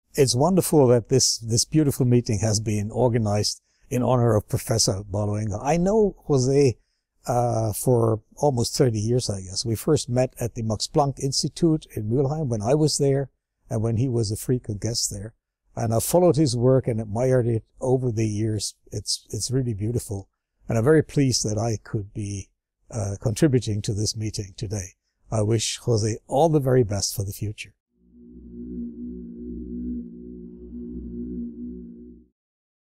it's wonderful that this beautiful meeting has been organized in honor of Professor Barluenga. I know José for almost 30 years, I guess. We first met at the Max Planck Institute in Mülheim when I was there and when he was a frequent guest there. And I've followed his work and admired it over the years. It's really beautiful. And I'm very pleased that I could be contributing to this meeting today. I wish José all the very best for the future.